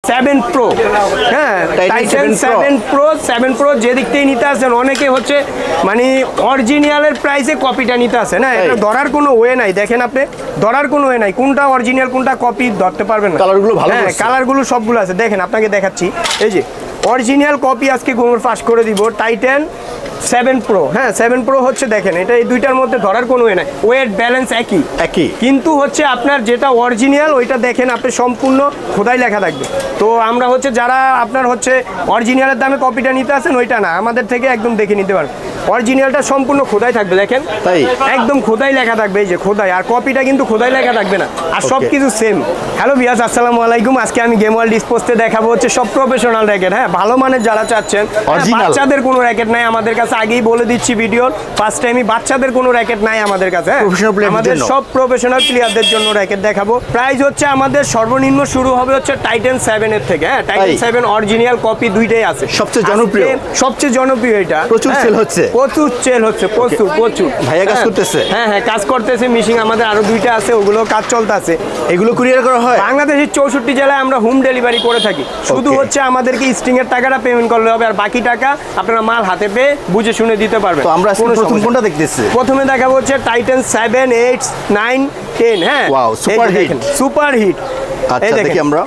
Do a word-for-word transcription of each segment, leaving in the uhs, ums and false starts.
Seven pro, হ্যাঁ Titan seven pro seven pro যে দিক থেকে নিতে আসেন অনেকে হচ্ছে মানে অরিজিনালের প্রাইসে কপিটা নিতে আসেন, হ্যাঁ এটা ধরার কোনো ওয়ে নাই। দেখেন আপনি ধরার কোনো ওয়ে নাই, কোনটা অরিজিনাল কোনটা কপি ধরতে পারবেন না। কালারগুলো ভালো, হ্যাঁ কালারগুলো সবগুলো আছে। দেখেন আপনাকে দেখাচ্ছি, এই যে অরিজিনাল কপি আজকে গোমর ফাঁস করে দিব টাইটান সেভেন প্রো। হ্যাঁ সেভেন প্রো হচ্ছে দেখেন এটা এই দুইটার মধ্যে ধরার কোনো ওয়ে নাই, ওয়েট ব্যালেন্স একই একই, কিন্তু হচ্ছে আপনার যেটা অরিজিনাল ওইটা দেখেন আপনি সম্পূর্ণ খোদাই লেখা থাকবে। তো আমরা হচ্ছে যারা আপনার হচ্ছে অরিজিনালের দামে কপিটা নিতে আসেন ওইটা না, আমাদের থেকে একদম দেখে নিতে পারেন। অরিজিনালটা সম্পূর্ণ খোদাই থাকবে, দেখেন তাই একদম খোদাই লেখা থাকবে, এই যে খোদাই, আর কপিটা কিন্তু খোদাই লেখা থাকবে না, আর সব কিছু সেম। হ্যালো ভিউয়ার্স, আসসালামু আলাইকুম। আজকে আমি গেম ওয়ার্ল্ড ডিসপোজতে দেখাবো হচ্ছে সব প্রফেশনাল র্যাকেট, হ্যাঁ ভালো মানের যারা চাচ্ছেন। বাচ্চাদের কোনো র্যাকেট নাই আমাদের কাছে, আগেই বলে দিচ্ছি ভিডিওর ফার্স্ট টাইমই, বাচ্চাদের কোনো র্যাকেট নাই আমাদের কাছে। আমাদের সব প্রফেশনাল প্লেয়ারদের জন্য র্যাকেট দেখাবো। প্রাইস হচ্ছে আমাদের সর্বনিম্ন শুরু হবে হচ্ছে টাইটান সেভেন এর থেকে। হ্যাঁ টাইটান সেভেন অরিজিনাল কপি দুইটাই আছে। সবচেয়ে জনপ্রিয় সবচেয়ে জনপ্রিয় এটা, প্রচুর সেল হচ্ছে, প্রচুর সেল হচ্ছে, প্রচুর প্রচুর। ভাইয়া কাজ করতেছে, হ্যাঁ হ্যাঁ কাজ করতেছে। মিশিং আমাদের আরো দুইটা আছে, ওগুলো কাজ চলতেছে। এগুলো কুরিয়ার করা হয় বাংলাদেশের চৌষট্টি জেলায় আমরা হোম ডেলিভারি করে থাকি। শুধু হচ্ছে আমাদেরকে স্টিং এর টাকাটা পেমেন্ট করলে হবে, আর বাকি টাকা আপনারা মাল হাতে পেয়ে বুঝে শুনে দিতে পারবেন। তো আমরা প্রথম কোনটা দেখতেছি? প্রথমে দেখাবো হচ্ছে Titan seven eight nine ten. হ্যাঁ wow super hit, super hit. আচ্ছা দেখি আমরা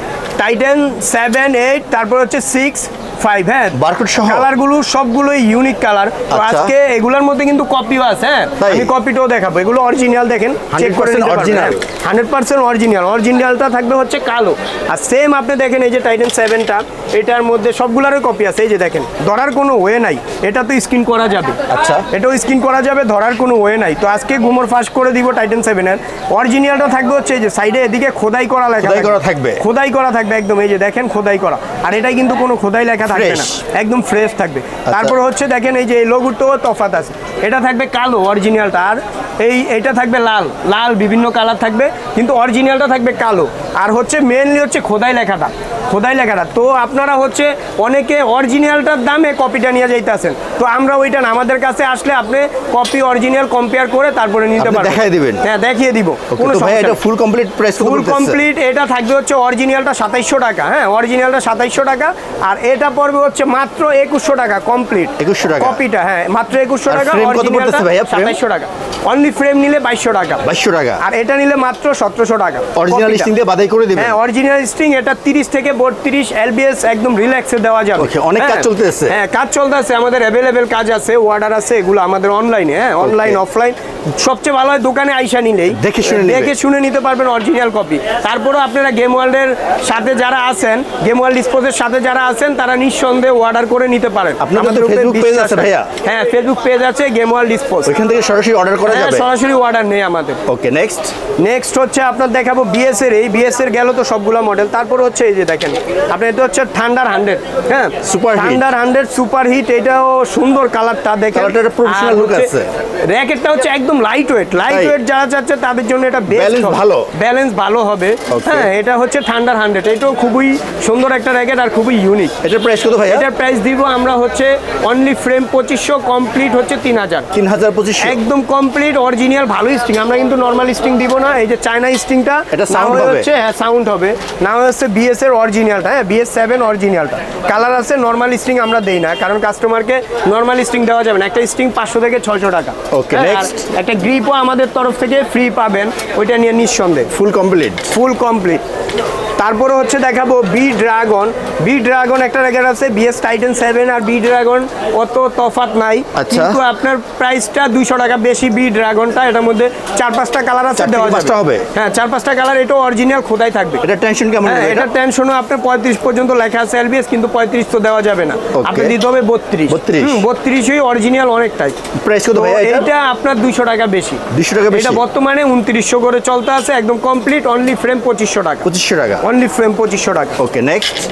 টাইটান সেভেন এইট, তারপর হচ্ছে সিক্স ফাইভ। হ্যাঁ বারকোড সহ কালারগুলো সবগুলোই ইউনিক কালার। তো আজকে এগুলোর মধ্যে কিন্তু কপিও আছে, হ্যাঁ আমি কপিটাও দেখাবো। এগুলো অরিজিনাল, দেখেন চেক করে নিতে পারবেন, হান্ড্রেড পার্সেন্ট অরিজিনাল। অরিজিনালটা থাকবে হচ্ছে কালো, আর সেম আপনি দেখেন এই যে টাইটান সেভেনটা, এটার মধ্যে সবগুলোরই কপি আছে। এই যে দেখেন ধরার কোনো ওয়ে নাই, এটা তো স্ক্রিন করা যাবে। আচ্ছা এটাও স্ক্রিন করা যাবে, ধরার কোনো ওয়ে নাই। তো আজকে গুমর ফাঁস করে দিব টাইটান সেভেনের। অরিজিনালটা থাকবে হচ্ছে এই যে সাইডে এদিকে খোদাই করা লেখা থাকবে, খোদাই করা থাকবে একদম, এই যে দেখেন খোদাই করা। আর এটাই কিন্তু কোনো খোদাই লেখা থাকবে না, একদম ফ্রেশ থাকবে। তারপর হচ্ছে দেখেন এই যে এই লোগোটাও তফাৎ আছে, এটা থাকবে কালো অরিজিনালটা, আর এই এটা থাকবে লাল, লাল বিভিন্ন কালার থাকবে, কিন্তু অরিজিনালটা থাকবে কালো। আর হচ্ছে মেনলি হচ্ছে খোদাই লেখাটা, খোদাই লেখাটা। তো আপনারা হচ্ছে অনেকে অরিজিনালটার দামে কপিটা নিয়ে যাইতেছেন, তো আমরা ওইটা না, আমাদের কাছে আসলে আপনি কপি অরিজিনাল কম্পেয়ার করে তারপরে নিতে পারবেন, দেখাই দিবেন। হ্যাঁ দেখিয়ে দিব। কোনো সমস্যা এটা full complete price, full complete এটা থাকবে হচ্ছে অরিজিনালটা সাতাইশশো টাকা। হ্যাঁ অরিজিনালটা সাতাইশশো টাকা, আর এটা পড়বে হচ্ছে মাত্র একুশশো টাকা কমপ্লিট, একুশশো টাকা কপিটা। হ্যাঁ মাত্র একুশশো টাকা, অরিজিনালটা সাতাইশশো টাকা। অনলি ফ্রেম নিলে বাইশশো টাকা, বাইশশো টাকা, আর এটা নিলে মাত্র সতেরোশো টাকা। অরিজিনাল স্টিং দিয়ে বাদাই করে দিবেন। হ্যাঁ অরিজিনাল স্টিং এটা তিরিশ থেকে বত্রিশ এলবিএস একদম রিল্যাক্সে দেওয়া যাবে। ওকে অনেক কাজ চলতেছে, হ্যাঁ কাজ চলতেছে, আমাদের अवेलेबल কাজ আছে, অর্ডার আছে, এগুলো আমাদের অনলাইনে। হ্যাঁ অনলাইন অফলাইন সবচেয়ে ভালো হয় দোকানে আইসা নিলেই দেখে শুনে দেখে শুনে নিতে পারবেন অরিজিনাল কপি। তারপরেও আপনারা গেম ওয়ার্ল্ডের সাথে যারা আছেন, গেম ওয়ার্ল্ড ডিসপোজের সাথে যারা আছেন, তারা নিঃসন্দেহে অর্ডার করে নিতে পারেন। আপনাদের ফেসবুক পেজ আছে ভাইয়া? হ্যাঁ ফেসবুক পেজ আছে গেম ওয়ার্ল্ড ডিসপোজ, ওইখান থেকে সরাসরি অর্ডার করা যাবে? সরাসরি অর্ডার নেই আমাদের। ওকে নেক্সট নেক্সট হচ্ছে আপনার দেখাবো বিএস এর। এই বিএস এর গেল তো সবগুলো মডেল। তারপর হচ্ছে এই যে দেখেন আপনি, এটা হচ্ছে থান্ডার হান্ড্রেড। হ্যাঁ super thunder hundred super hit, এটাও সুন্দর কালারটা দেখেন, কালারটা প্রফেশনাল লুক আছে। র‍্যাকেটটা হচ্ছে একদম লাইট ওয়েট, লাইট ওয়েট যারা চাচ্ছে তাদের জন্য এটা বেস্ট, ভালো ব্যালেন্স ভালো হবে। হ্যাঁ এটা হচ্ছে থান্ডার হান্ড্রেড, এটাও খুবই সুন্দর একটা র‍্যাকেট আর খুবই ইউনিক। এটার প্রাইস কত ভাই? এটার প্রাইস দিব আমরা হচ্ছে অনলি ফ্রেম পঁচিশশো, কমপ্লিট হচ্ছে তিন হাজার, তিন হাজার পঁচিশশো একদম কমপ্লিট অরিজিনাল ভালো স্টিং। আমরা কিন্তু নরমাল স্টিং দিব না, এই যে চায়না স্টিংটা এটা সাউন্ড হচ্ছে, হ্যাঁ সাউন্ড হবে। না হচ্ছে বিএস এর অরিজিনালটা, হ্যাঁ বিএস সেভেন অরিজিনালটা। কালার আছে, নরমাল স্টিং আমরা দেই না, কারণ কাস্টমারকে নরমাল স্টিং দেওয়া যাবে না। একটা স্টিং পাঁচশো থেকে ছয়শো টাকা। ওকে নেক্সট একটা গ্রিপও আমাদের তরফ থেকে ফ্রি পাবেন, ওইটা নিয়ে নিঃসন্দেহে ফুল কমপ্লিট, ফুল কমপ্লিট। তারপরে হচ্ছে দেখাবো বি ড্রাগন। বি ড্রাগন একটা র্যাকেট আছে, বিএস টাইটান সেভেন আর বি ড্রাগন অত তফাৎ নাই, কিন্তু আপনার প্রাইসটা দুইশো টাকা বেশি। বি ড্রাগনটা এটার মধ্যে চার পাঁচটা কালার আছে, দেওয়া যাবে। হ্যাঁ চার পাঁচটা কালার, এটাও অরিজিনাল খোদাই থাকবে। এটা টেনশন কেমন? হ্যাঁ এটা টেনশনও আপনার পঁয়ত্রিশ পর্যন্ত লেখা আছে এলবিএস, কিন্তু পঁয়ত্রিশ তো দেওয়া যাবে না, আপনি দিতে হবে বত্রিশ। বত্রিশই অরিজিনাল অনেকটাই। প্রাইস কত ভাই? এটা আপনার দুইশো টাকা বেশি, দুইশো টাকা বেশি। এটা বর্তমানে উনত্রিশশো করে চলতে আছে, একদম কমপ্লিট অনলি ফ্রেম পঁচিশশো টাকা, পঁচিশশো টাকা অনলি ফ্রেম পঁচিশশো টাকা। ওকে নেক্সট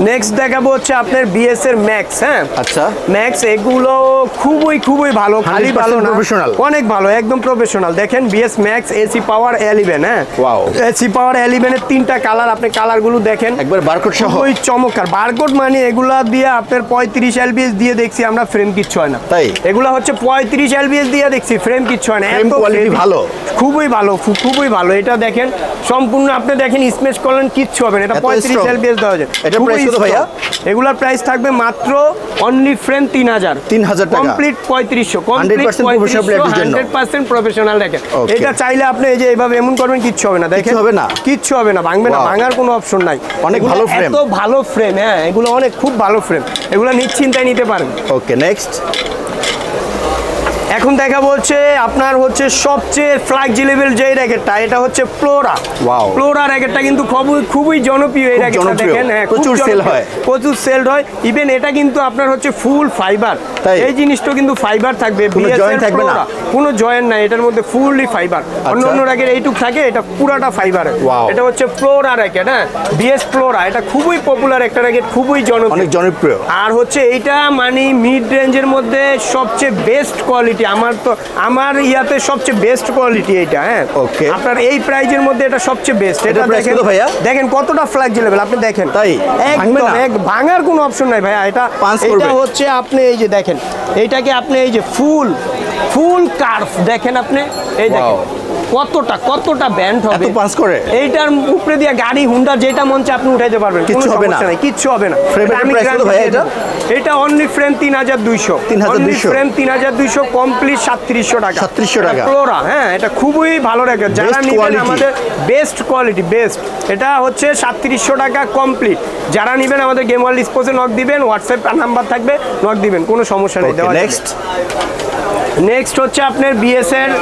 নেক্সট দেখাবো হচ্ছে আপনার বিএস এর ম্যাক্স। হ্যাঁ আচ্ছা ম্যাক্স এগুলো খুবই খুবই ভালো, খালি ভালো না, প্রফেশনাল, অনেক ভালো, একদম প্রফেশনাল। দেখেন BS Max AC power eleven. হ্যাঁ ওয়াও, এসি পাওয়ার ইলেভেন এর তিনটা কালার, আপনি কালারগুলো দেখেন একবার বারকোড সহ, খুবই চমৎকার। বারকোড মানে এগুলা দিয়ে আপনার পঁয়ত্রিশ এলবিএস দিয়ে দেখছি আমরা, ফ্রেম কিচ্ছু হয় না। তাই এগুলা হচ্ছে পঁয়ত্রিশ এলবিএস দিয়ে দেখছি, ফ্রেম কিচ্ছু হয় না, ফ্রেম এত কোয়ালিটি ভালো, খুবই ভালো, খুবই ভালো। এটা দেখেন সম্পূর্ণ, আপনি দেখেন স্মেশ করলেন কিচ্ছু হবে না, এটা পঁয়ত্রিশ এলবিএস দেওয়া যায়। এটা প্রাইস কত ভাইয়া? এগুলার প্রাইস থাকবে মাত্র অনলি ফ্রেম তিন হাজার তিন হাজার টাকা, কমপ্লিট পঁয়ত্রিশশো, কমপ্লিট হান্ড্রেড পার্সেন্ট প্রফেশনাল। দেখেন এটা চাইলে আপনি এই যে এইভাবে এমন করবেন কিচ্ছু হবে না, দেখেন হবে না, কিচ্ছু হবে না, ভাঙবে না, ভাঙার কোনো অপশন নাই। অনেক ভালো ফ্রেম, এত ভালো ফ্রেম। হ্যাঁ এগুলো অনেক খুব ভালো ফ্রেম, এগুলো নিশ্চিন্তায় নিতে পারেন। ওকে নেক্সট এখন দেখা বলছে আপনার হচ্ছে সবচেয়ে ফ্লেক্সিবল যে র্যাকেটটা, এটা হচ্ছে ফ্লোরা। ওয়াও, ফ্লোরা র্যাকেটটা কিন্তু খুবই খুবই জনপ্রিয় এই র্যাকেটটা। দেখেন হ্যাঁ প্রচুর সেল হয়, প্রচুর সেল হয়। ইভেন এটা কিন্তু আপনার হচ্ছে ফুল ফাইবার, এই জিনিসটা কিন্তু ফাইবার থাকবে, জয়েন্ট থাকবে না, কোনো জয়েন্ট নাই এটার মধ্যে, ফুললি ফাইবার। অন্য অন্য র্যাকেট এইটুক থাকে, এটা পুরাটা ফাইবার। এটা হচ্ছে ফ্লোরা র্যাকেট। হ্যাঁ বিএস ফ্লোরা, এটা খুবই পপুলার একটা র্যাকেট, খুবই জনপ্রিয়, অনেক জনপ্রিয়। আর হচ্ছে এইটা মানে মিড রেঞ্জের মধ্যে সবচেয়ে বেস্ট কোয়ালিটি, আমার তো আমার ইয়াতে সবচেয়ে বেস্ট কোয়ালিটি এইটা। হ্যাঁ ওকে, আপনার এই প্রাইজের মধ্যে এটা সবচেয়ে বেস্ট। এটা দেখেন ভাইয়া, দেখেন কতটা ফ্লেক্সিবল, আপনি দেখেন, তাই একদম এক ভাঙার কোনো অপশন নাই ভাইয়া। এটা এটা হচ্ছে আপনি এই যে দেখেন, এইটাকে আপনি এই যে ফুল ফুল কার্ভ দেখেন, আপনি এই দেখেন কতটা কতটা ব্যান্ড হবে, পাঁচ করে এইটার উপরে দিয়ে গাড়ি হুন্ডা যেটা মঞ্চে আপনি উঠাইতে পারবেন, কিছু হবে না, কিচ্ছু হবে না। আমি ভাইয়া এটা এটা অনলি ফ্রেম তিন হাজার দুইশো, অনলি ফ্রেম তিন হাজার দুইশো, কমপ্লিট সাতত্রিশশো টাকা, সাতত্রিশশো টাকা ফ্লোরা। হ্যাঁ এটা খুবই ভালো র্যাকেট, যারা নেবেন আমাদের বেস্ট কোয়ালিটি বেস্ট, এটা হচ্ছে সাতত্রিশশো টাকা কমপ্লিট। যারা নেবেন আমাদের গেম ওয়ার্ল্ড স্পোর্টসে নক দিবেন, হোয়াটসঅ্যাপ নাম্বার থাকবে, নক দিবেন, কোনো সমস্যা নেই। নেক্সট নেক্সট হচ্ছে আপনার বিএস এর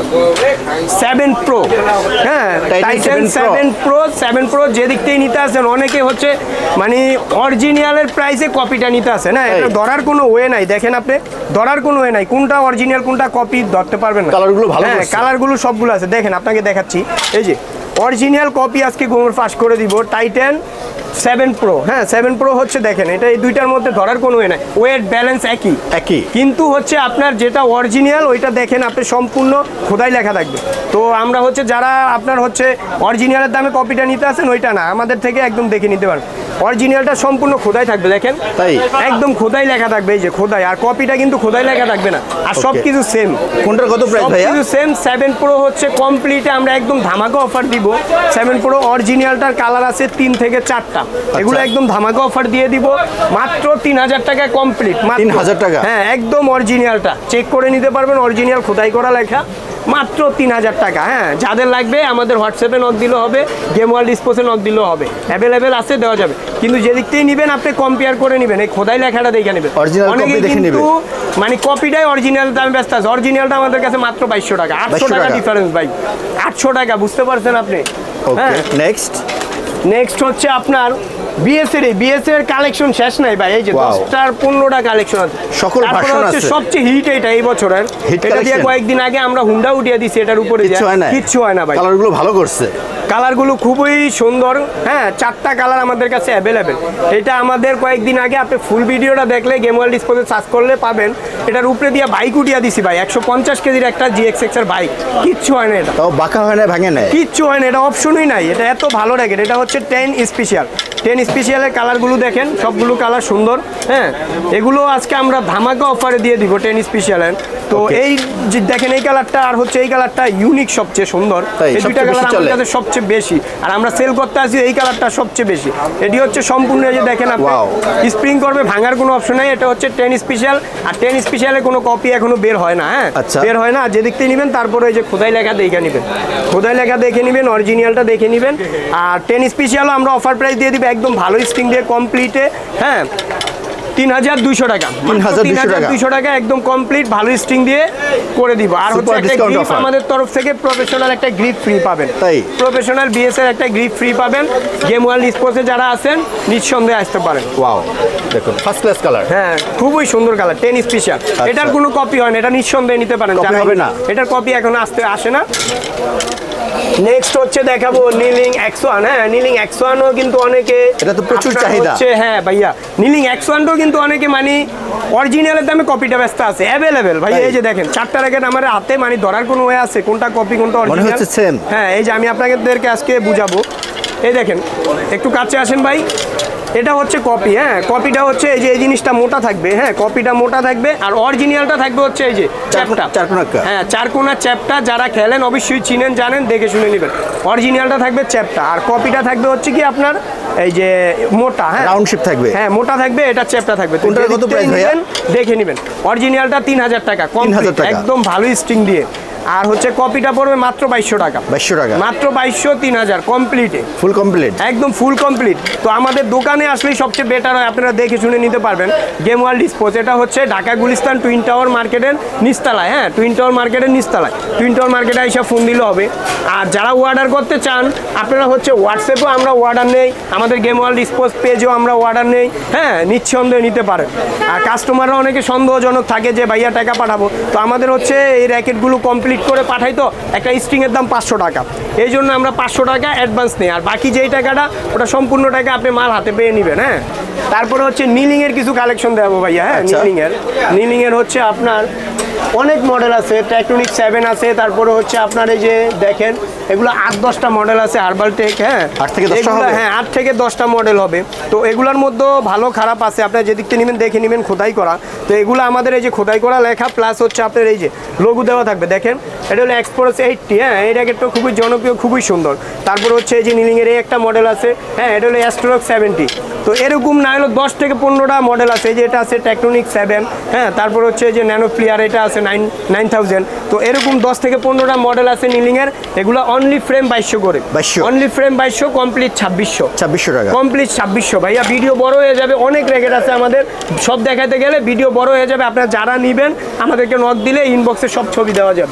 সেভেন প্রো। হ্যাঁ Titan seven pro, seven pro যে দিক থেকে নিতে আসেন, অনেকে হচ্ছে মানে অরিজিনালের প্রাইসে কপিটা নিতে আসেন। হ্যাঁ এটা ধরার কোনো ওয়ে নাই, দেখেন আপনি ধরার কোনো ওয়ে নাই, কোনটা অরিজিনাল কোনটা কপি ধরতে পারবেন না। কালারগুলো ভালো, হ্যাঁ কালারগুলো সবগুলো আছে, দেখেন আপনাকে দেখাচ্ছি, এই যে অরিজিনাল কপি আজকে গোমর ফাঁস করে দিব, টাইটান সেভেন প্রো। হ্যাঁ সেভেন প্রো হচ্ছে দেখেন, এটা এই দুইটার মধ্যে ধরার কোনো ওয়ে নাই, ওয়েট ব্যালেন্স একই একই, কিন্তু হচ্ছে আপনার যেটা অরিজিনাল ওইটা দেখেন আপনি সম্পূর্ণ খোদাই লেখা থাকবে। তো আমরা হচ্ছে যারা আপনার হচ্ছে অরিজিনালের দামে কপিটা নিতে আসেন, ওইটা না, আমাদের থেকে একদম দেখে নিতে পারেন, অরিজিনালটা সম্পূর্ণ খোদাই থাকবে, দেখেন তাই একদম খোদাই লেখা থাকবে, এই যে খোদাই, আর কপিটা কিন্তু খোদাই লেখা থাকবে না, আর সব কিছু সেম। কোনটার কত প্রাইস ভাইয়া? কিছু সেম। সেভেন প্রো হচ্ছে কমপ্লিটে আমরা একদম ধামাকা অফার দিব। সেভেন প্রো অরিজিনালটার কালার আছে তিন থেকে চারটা, এগুলো একদম ধামাকা অফার দিয়ে দিব মাত্র তিন হাজার টাকা কমপ্লিট, তিন হাজার টাকা। হ্যাঁ একদম অরিজিনালটা চেক করে নিতে পারবেন, অরিজিনাল খোদাই করা লেখা, মাত্র তিন হাজার টাকা। হ্যাঁ যাদের লাগবে আমাদের হোয়াটসঅ্যাপে নক দিলেও হবে, গেম ওয়ার্ল্ড স্পোর্টসে নক দিলেও হবে, অ্যাভেলেবেল আছে, দেওয়া যাবে। কিন্তু যে দিক থেকে নেবেন আপনি কম্পেয়ার করে নেবেন, এই খোদাই লেখাটা দেখে নেবেন। অনেকে কিন্তু মানে কপিটাই অরিজিনাল দামে ব্যস্ত আছে, অরিজিনালটা আমাদের কাছে মাত্র বাইশশো টাকা, আটশো টাকা ডিফারেন্স ভাই, আটশো টাকা, বুঝতে পারছেন আপনি। হ্যাঁ নেক্সট নেক্সট হচ্ছে আপনার বিএস এর বিএস এর কালেকশন শেষ নাই ভাই, এই যে দশটার পনেরোটা কালেকশন আছে, সকল ভার্সন আছে। সবচেয়ে হিট এটা এই বছরের, এটা দিয়ে কয়েকদিন আগে আমরা হুন্ডা উঠিয়ে দিছি, এটার উপরে কিচ্ছু হয় না ভাই, কালারগুলো ভালো করছে, কালারগুলো খুবই সুন্দর। হ্যাঁ চারটা কালার আমাদের কাছে অ্যাভেলেবেল, এটা আমাদের কয়েকদিন আগে আপনি ফুল ভিডিওটা দেখলে গেম ওয়ার্ল্ড স্পোর্টসে সার্চ করলে পাবেন, এটার উপরে দিয়ে বাইক উঠিয়ে দিছি ভাই, একশো পঞ্চাশ কেজির একটা জিএক্সএক্স এর বাইক, কিচ্ছু হয় না, এটা তাও বাঁকা হয় না, ভাঙে না, কিচ্ছু হয় না, এটা অপশনই নাই, এটা এত ভালো র্যাকেট। এটা হচ্ছে টেন স্পেশাল, টেন স্পেশালের কালারগুলো দেখেন, সবগুলো কালার সুন্দর। হ্যাঁ এগুলো আজকে আমরা ধামাকা অফারে দিয়ে দিব টেন স্পেশালের। তো এই যে দেখেন এই কালারটা আর হচ্ছে এই কালারটা ইউনিক, সবচেয়ে সুন্দর, এই দুইটা কালার আমাদের কাছে সবচেয়ে বেশি, আর আমরা সেল করতে আসি এই কালারটা সবচেয়ে বেশি। এটি হচ্ছে সম্পূর্ণ, এই যে দেখেন আপনি স্প্রিং করবে, ভাঙার কোনো অপশন নাই, এটা হচ্ছে টেন স্পেশাল, আর টেন স্পেশালে কোনো কপি এখনো বের হয় না। হ্যাঁ বের হয় না, যে দেখতে নেবেন তারপরে এই যে খোদাই লেখা দেখে নেবেন, খোদাই লেখা দেখে নেবেন, অরিজিনালটা দেখে নেবেন। আর টেন স্পেশালও আমরা অফার প্রাইস দিয়ে দিব একদম ভালো স্প্রিং দিয়ে কমপ্লিটে। হ্যাঁ তিন হাজার দুইশো টাকা, তিন হাজার দুইশো টাকা একদম কমপ্লিট ভালো স্ট্রিং দিয়ে করে দিব। আর হচ্ছে একটা গ্রিপ আমাদের তরফ থেকে প্রফেশনাল একটা গ্রিপ ফ্রি পাবেন, তাই প্রফেশনাল বিএস এর একটা গ্রিপ ফ্রি পাবেন। গেম ওয়ার্ল্ড স্পোর্টসে যারা আছেন নিঃসন্দেহে আসতে পারেন। ওয়াও দেখুন ফার্স্ট ক্লাস কালার, হ্যাঁ খুবই সুন্দর কালার, টেন স্পেশাল, এটার কোনো কপি হয় না, এটা নিঃসন্দেহে নিতে পারেন, হবে না, এটার কপি এখন আসতে আসে না। নেক্সট হচ্ছে দেখাবো নিলিং এক্স ওয়ান। হ্যাঁ, নিলিং এক্স ওয়ানও কিন্তু অনেকে, এটা তো প্রচুর আপনার চাহিদা। হচ্ছে, হ্যাঁ ভাইয়া, নিলিং এক্স ওয়ানটাও কিন্তু অনেকে মানে অরিজিনালের দামে কপিটা ব্যস্ত আছে, অ্যাভেলেবেল ভাই। তাই? এই যে দেখেন চারটা র্যাকেট আমার হাতে, মানে ধরার কোনো ওয়ে আছে কোনটা কপি কোনটা মনে অরিজিনাল? হচ্ছে সেম। হ্যাঁ, এই যে আমি আপনাদেরকে আজকে বুঝাবো। এই দেখেন, একটু কাছে আসেন ভাই। এটা হচ্ছে কপি। হ্যাঁ, কপিটা হচ্ছে এই যে এই জিনিসটা মোটা থাকবে। হ্যাঁ, কপিটা মোটা থাকবে, আর অরিজিনালটা থাকবে হচ্ছে এই যে চ্যাপটা। চারকোনা। হ্যাঁ, চারকোনা চ্যাপটা। যারা খেলেন অবশ্যই চিনেন, জানেন, দেখে শুনে নেবেন। অরিজিনালটা থাকবে চ্যাপটা, আর কপিটা থাকবে হচ্ছে কি আপনার এই যে মোটা। হ্যাঁ, রাউন্ড শেপ থাকবে। হ্যাঁ, মোটা থাকবে, এটা চ্যাপটা থাকবে। তো কোনটার কত প্রাইস ভাইয়া? দেখে নেবেন। অরিজিনালটা তিন হাজার টাকা, তিন হাজার টাকা, একদম ভালো স্টিং দিয়ে। আর হচ্ছে কপিটা পড়বে মাত্র বাইশশো টাকা। বাইশশো টাকা মাত্র বাইশশো, তিন হাজার কমপ্লিটে, ফুল কমপ্লিট, একদম ফুল কমপ্লিট। তো আমাদের দোকানে আসলেই সবচেয়ে বেটার হয়, আপনারা দেখে শুনে নিতে পারবেন। গেম ওয়ার্ল্ড স্পোর্টস, এটা হচ্ছে ঢাকা গুলিস্তান টুইন টাওয়ার মার্কেটের নিচতলায়। হ্যাঁ, টুইন টাওয়ার মার্কেটের নিচতলায়, টুইন টাওয়ার মার্কেটে এসে ফোন দিলে হবে। আর যারা অর্ডার করতে চান আপনারা হচ্ছে হোয়াটসঅ্যাপেও আমরা অর্ডার নেই, আমাদের গেম ওয়ার্ল্ড স্পোর্টস পেজেও আমরা অর্ডার নেই। হ্যাঁ, নিঃসন্দেহে নিতে পারেন। আর কাস্টমাররা অনেকে সন্দেহজনক থাকে যে ভাইয়া টাকা পাঠাবো, তো আমাদের হচ্ছে এই র্যাকেটগুলো কমপ্লিট করে পাঠাই, তো একটা স্ট্রিংয়ের দাম পাঁচশো টাকা। এই জন্য আমরা পাঁচশো টাকা অ্যাডভান্স নেই, আর বাকি যেই টাকাটা ওটা সম্পূর্ণ টাকা আপনি মাল হাতে পেয়ে নেবেন। হ্যাঁ, তারপরে হচ্ছে নিলিং এর কিছু কালেকশন দেবো ভাইয়া। হ্যাঁ, আচ্ছা। নিলিং এর নিলিং এর হচ্ছে আপনার অনেক মডেল আছে। টেকটনিক সেভেন আছে, তারপরে হচ্ছে আপনার এই যে দেখেন এগুলো আট দশটা মডেল আছে। Herbal tech. হ্যাঁ, আট থেকে দশটা এগুলো- হবে? হ্যাঁ, আট থেকে দশটা মডেল হবে। তো এগুলোর মধ্যে ভালো খারাপ আছে, আপনার যেদিক থেকে নেবেন দেখে নেবেন। খোদাই করা, তো এগুলো আমাদের এই যে খোদাই করা লেখা, প্লাস হচ্ছে আপনার এই যে লোগো দেওয়া থাকবে। দেখেন এটা হলো এক্সপ্রেস এইটটি। হ্যাঁ, এই র্যাকেটটা খুবই জনপ্রিয়, খুবই সুন্দর। তারপর হচ্ছে এই যে নিলিংয়ের এই একটা মডেল আছে। হ্যাঁ, এটা হলো অ্যাস্ট্রোলক সেভেন্টি। তো এরকম না হলো দশ থেকে পনেরোটা মডেল আছে। এই যে এটা আছে টেকটনিক সেভেন। হ্যাঁ, তারপর হচ্ছে এই যে ন্যানো প্লেয়ার, এটা আছে নাইন নাইন থাউজেন্ড। তো এরকম দশ থেকে পনেরোটা মডেল আছে নিলিংয়ের। এগুলো অনলি ফ্রেম বাইশশো করে, বাইশশো। অনলি ফ্রেম বাইশশো, কমপ্লিট ছাব্বিশশো। ছাব্বিশশো টাকা কমপ্লিট ছাব্বিশশো। ভাইয়া ভিডিও বড় হয়ে যাবে, অনেক র্যাকেট আছে আমাদের, সব দেখাতে গেলে ভিডিও বড় হয়ে যাবে। আপনারা যারা নেবেন আমাদেরকে নক দিলে ইনবক্সে সব ছবি দেওয়া যাবে।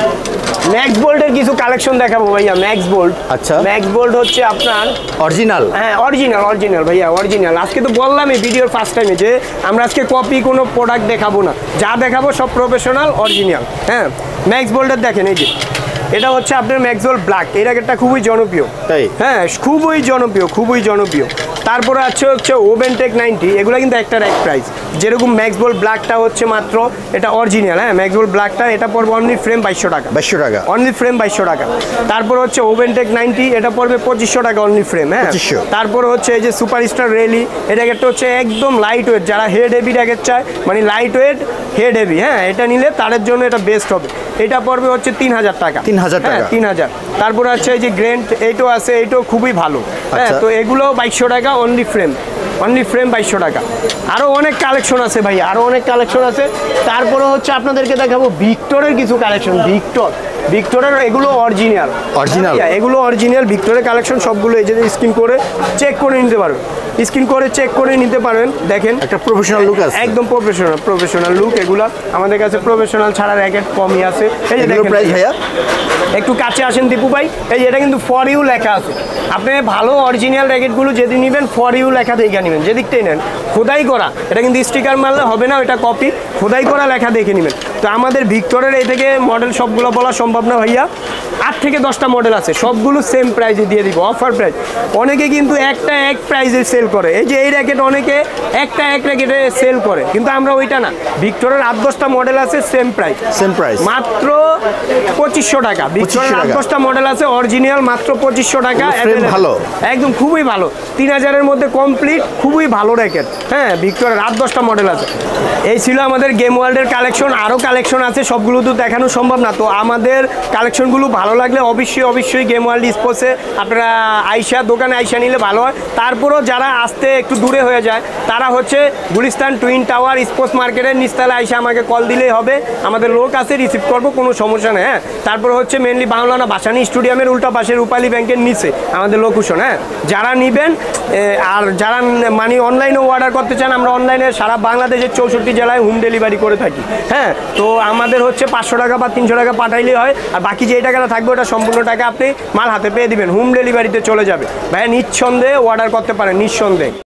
ম্যাক্স বোল্টের কিছু কালেকশন দেখাবো ভাইয়া। Max Bolt. আচ্ছা। ম্যাক্স বোল্ট হচ্ছে আপনার অরিজিনাল। হ্যাঁ, অরিজিনাল অরিজিনাল ভাইয়া, অরিজিনাল। আজকে তো বললামই ভিডিওর ফার্স্ট টাইমে যে আমরা আজকে কপি কোনো প্রোডাক্ট দেখাবো না, যা দেখাবো সব প্রফেশনাল অরিজিনাল। হ্যাঁ, ম্যাক্স বোল্টের দেখেন এই যে এটা হচ্ছে আপনার ম্যাক্স বোল্ট ব্ল্যাক। এই র্যাকেটটা খুবই জনপ্রিয়। তাই? হ্যাঁ, খুবই জনপ্রিয়, খুবই জনপ্রিয়। তারপরে আছে হচ্ছে ওভেনটেক নাইনটি। এগুলো কিন্তু একটার এক প্রাইস। যেরকম ম্যাক্স বোল্ট ব্ল্যাকটা হচ্ছে মাত্র, এটা অরিজিনাল। হ্যাঁ, ম্যাক্স বোল্ট ব্ল্যাকটা এটা পড়বে অনলি ফ্রেম বাইশশো টাকা। বাইশশো টাকা অনলি ফ্রেম বাইশশো টাকা। তারপর হচ্ছে ওভেনটেক নাইনটি, এটা পড়বে পঁচিশশো টাকা অনলি ফ্রেম। হ্যাঁ, পঁচিশশো। তারপর হচ্ছে এই যে সুপারস্টার রেলি, এই র্যাকেটটা হচ্ছে একদম লাইট ওয়েট। যারা হেড হেভি র্যাকেট চায়, মানে লাইট ওয়েট হেড হেভি, হ্যাঁ, এটা নিলে তাদের জন্য এটা বেস্ট হবে। এটা পড়বে হচ্ছে তিন হাজার টাকা। তিন হাজার হ্যাঁ, টাকা। তিন হাজার। তারপর আছে এই যে গ্রেন্ট, এইটাও আছে, এইটাও খুবই ভালো। হ্যাঁ, আচ্ছা। তো এগুলো বাইশশো টাকা অনলি ফ্রেম, অনলি ফ্রেম বাইশশো টাকা। আরও অনেক কালেকশন আছে ভাই, আরও অনেক কালেকশন আছে। তারপরে হচ্ছে আপনাদেরকে দেখাবো ভিক্টরের কিছু কালেকশন। ভিক্টর ভিক্টরের এগুলো অরিজিনাল, Original? এগুলো অরিজিনাল ভিক্টরের কালেকশন সবগুলো। এই যে স্ক্রিন করে চেক করে নিতে পারবেন, স্ক্রিন করে চেক করে নিতে পারবেন। দেখেন একটা প্রফেশনাল লুক আছে, একদম প্রফেশনাল, প্রফেশনাল লুক। এগুলা আমাদের কাছে প্রফেশনাল ছাড়া র্যাকেট কমই আছে। এই যে এগুলো দেখেন প্রাইস ভাইয়া? একটু কাছে আসেন দীপু ভাই। এই যে এটা কিন্তু ফর ইউ লেখা আছে। আপনি ভালো অরিজিনাল র্যাকেটগুলো যেদিন নেবেন ফর ইউ লেখা দেখে নেবেন, যেদিকটাই নেন। খোদাই করা, এটা কিন্তু স্টিকার মারলে হবে না, এটা কপি। খোদাই করা লেখা দেখে নেবেন। তো আমাদের ভিক্টরের এই থেকে মডেল সবগুলো বলা সম্ভব না ভাইয়া, আট থেকে দশটা মডেল আছে, সবগুলো সেম প্রাইসে দিয়ে দিব, অফার প্রাইস। অনেকে কিন্তু একটা এক প্রাইসে সেল করে। এই যে এই র্যাকেট অনেকে একটা এক র্যাকেটে সেল করে, কিন্তু আমরা ওইটা না। ভিক্টরের আট দশটা মডেল আছে, সেম প্রাইস, সেম প্রাইস, মাত্র পঁচিশশো টাকা। ভিক্টরের আট দশটা মডেল আছে অরিজিনাল, মাত্র পঁচিশশো টাকা। ভালো, একদম খুবই ভালো, তিন হাজারের মধ্যে কমপ্লিট, খুবই ভালো র্যাকেট। হ্যাঁ, ভিক্টরের আট দশটা মডেল আছে। এই ছিল আমাদের গেম ওয়ার্ল্ডের কালেকশন। আরও কালেকশন আছে, সবগুলো তো দেখানো সম্ভব না। তো আমাদের কালেকশনগুলো ভালো লাগলে অবশ্যই অবশ্যই গেম ওয়ার্ল্ড স্পোর্টসে আপনারা আইসা, দোকানে আইসা নিলে ভালো হয়। তারপরেও যারা আসতে একটু দূরে হয়ে যায়, তারা হচ্ছে গুলিস্তান টুইন টাওয়ার স্পোর্টস মার্কেটের নিচতলায় আইসা আমাকে কল দিলেই হবে, আমাদের লোক আছে, রিসিভ করবো, কোনো সমস্যা নেই। হ্যাঁ, তারপর হচ্ছে মেনলি বাংলানা ভাসানী স্টেডিয়ামের উল্টা পাশে রূপালী ব্যাংকের নিচে আমাদের লোকেশন। হ্যাঁ, যারা নেবেন আর যারা মানে অনলাইনেও অর্ডার করতে চান, আমরা অনলাইনে সারা বাংলাদেশের চৌষট্টি জেলায় হোম ডেলিভারি করে থাকি। হ্যাঁ, তো আমাদের হচ্ছে পাঁচশো টাকা বা তিনশো টাকা পাঠাইলেই হয়, আর বাকি যে টাকাটা থাকবে ওটা সম্পূর্ণ টাকা আপনি মাল হাতে পেয়ে দিবেন, হোম ডেলিভারিতে চলে যাবে। ভাইয়া নিঃসন্দেহে অর্ডার করতে পারেন, নিঃসন্দেহে।